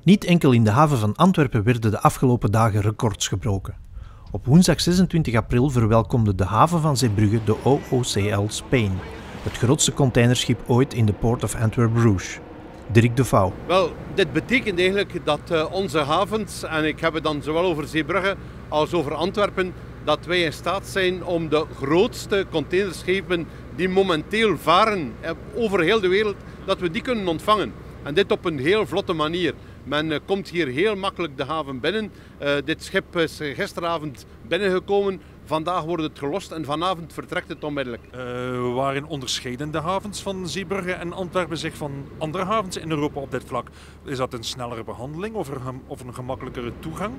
Niet enkel in de haven van Antwerpen werden de afgelopen dagen records gebroken. Op woensdag 26 april verwelkomde de haven van Zeebrugge de OOCL Spain, het grootste containerschip ooit in de Port of Antwerp-Bruges. Dirk de Vouw. Wel, dit betekent eigenlijk dat onze havens, en ik heb het dan zowel over Zeebrugge als over Antwerpen, dat wij in staat zijn om de grootste containerschepen die momenteel varen over heel de wereld, dat we die kunnen ontvangen. En dit op een heel vlotte manier. Men komt hier heel makkelijk de haven binnen. Dit schip is gisteravond binnengekomen. Vandaag wordt het gelost en vanavond vertrekt het onmiddellijk. Waarin onderscheiden de havens van Zeebrugge en Antwerpen zich van andere havens in Europa op dit vlak? Is dat een snellere behandeling of een gemakkelijkere toegang?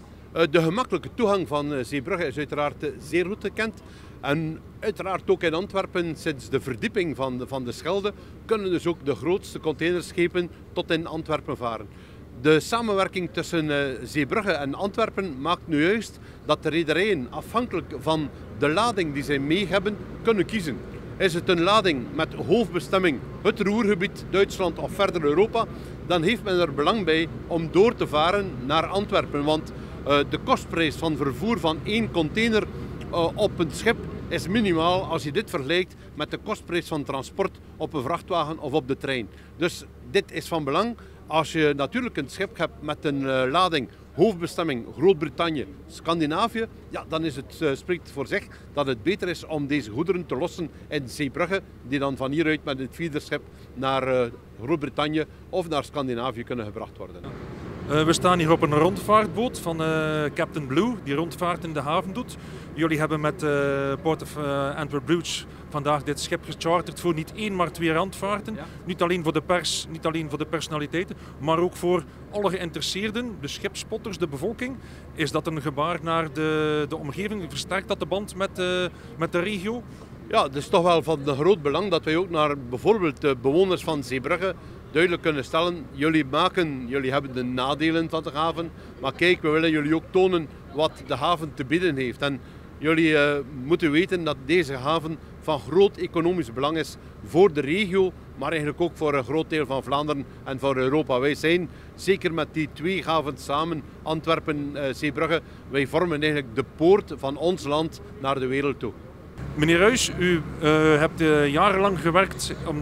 De gemakkelijke toegang van Zeebrugge is uiteraard zeer goed gekend. En uiteraard ook in Antwerpen, sinds de verdieping van de Schelde, kunnen dus ook de grootste containerschepen tot in Antwerpen varen. De samenwerking tussen Zeebrugge en Antwerpen maakt nu juist dat de rederijen afhankelijk van de lading die zij mee hebben, kunnen kiezen. Is het een lading met hoofdbestemming het Ruhrgebied, Duitsland of verder Europa, dan heeft men er belang bij om door te varen naar Antwerpen. Want de kostprijs van vervoer van één container op een schip is minimaal als je dit vergelijkt met de kostprijs van transport op een vrachtwagen of op de trein. Dus dit is van belang. Als je natuurlijk een schip hebt met een lading hoofdbestemming Groot-Brittannië, Scandinavië, ja, dan is het, spreekt voor zich dat het beter is om deze goederen te lossen in Zeebrugge, die dan van hieruit met het feederschip naar Groot-Brittannië of naar Scandinavië kunnen gebracht worden. We staan hier op een rondvaartboot van Captain Blue, die rondvaart in de haven doet. Jullie hebben met Port of Antwerp-Bruges vandaag dit schip gecharterd voor niet één, maar twee randvaarten. Ja. Niet alleen voor de pers, niet alleen voor de personaliteiten, maar ook voor alle geïnteresseerden, de schipspotters, de bevolking. Is dat een gebaar naar de omgeving? Versterkt dat de band met de regio? Ja, het is toch wel van groot belang dat wij ook naar bijvoorbeeld de bewoners van Zeebrugge duidelijk kunnen stellen, jullie hebben de nadelen van de haven, maar kijk, we willen jullie ook tonen wat de haven te bieden heeft. En jullie moeten weten dat deze haven van groot economisch belang is voor de regio, maar eigenlijk ook voor een groot deel van Vlaanderen en voor Europa. Wij zijn, zeker met die twee havens samen, Antwerpen, Zeebrugge, wij vormen eigenlijk de poort van ons land naar de wereld toe. Meneer Ruys, u hebt jarenlang gewerkt aan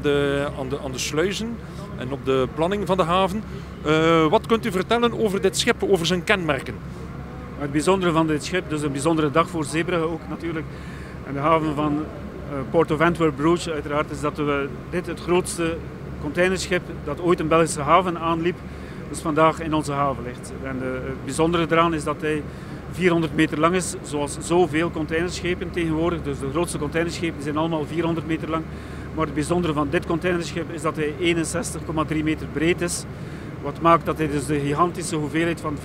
de sluizen en op de planning van de haven. Wat kunt u vertellen over dit schip, over zijn kenmerken? Het bijzondere van dit schip, dus een bijzondere dag voor Zeebrugge ook natuurlijk. En de haven van Port of Antwerp-Bruges uiteraard is dat dit het grootste containerschip dat ooit een Belgische haven aanliep, dus vandaag in onze haven ligt. En het bijzondere eraan is dat hij 400 meter lang is, zoals zoveel containerschepen tegenwoordig. Dus de grootste containerschepen zijn allemaal 400 meter lang. Maar het bijzondere van dit containerschip is dat hij 61,3 meter breed is. Wat maakt dat hij dus de gigantische hoeveelheid van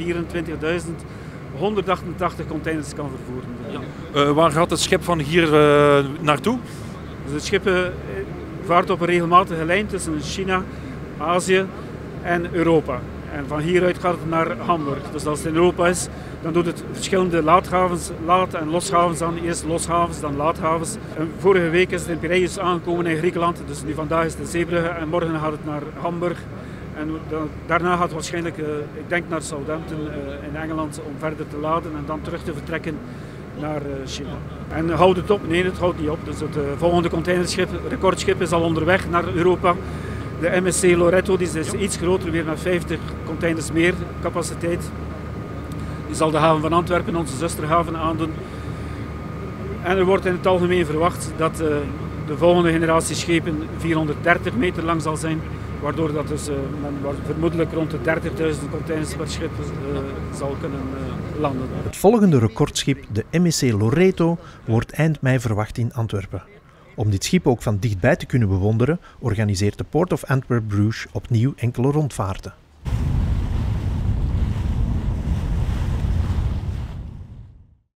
24.188 containers kan vervoeren. Ja. Waar gaat het schip van hier naartoe? Dus het schip vaart op een regelmatige lijn tussen China, Azië en Europa. En van hieruit gaat het naar Hamburg. Dus als het in Europa is, dan doet het verschillende laad- en loshavens aan. Eerst loshavens, dan laadhavens. En vorige week is het in Piraeus aangekomen in Griekenland. Dus nu vandaag is het in Zeebrugge en morgen gaat het naar Hamburg. En daarna gaat het waarschijnlijk, ik denk naar Southampton in Engeland om verder te laden en dan terug te vertrekken naar China. En houdt het op? Nee, het houdt niet op. Dus het volgende containerschip, recordschip, is al onderweg naar Europa. De MSC Loretto die is iets groter, weer met 50 containers meer capaciteit. Die zal de haven van Antwerpen, onze zusterhaven, aandoen. En er wordt in het algemeen verwacht dat de volgende generatie schepen 430 meter lang zal zijn. Waardoor dat dus, men vermoedelijk rond de 30.000 containers per schip zal kunnen landen. Het volgende recordschip, de MSC Loretto, wordt eind mei verwacht in Antwerpen. Om dit schip ook van dichtbij te kunnen bewonderen, organiseert de Port of Antwerp-Bruges opnieuw enkele rondvaarten.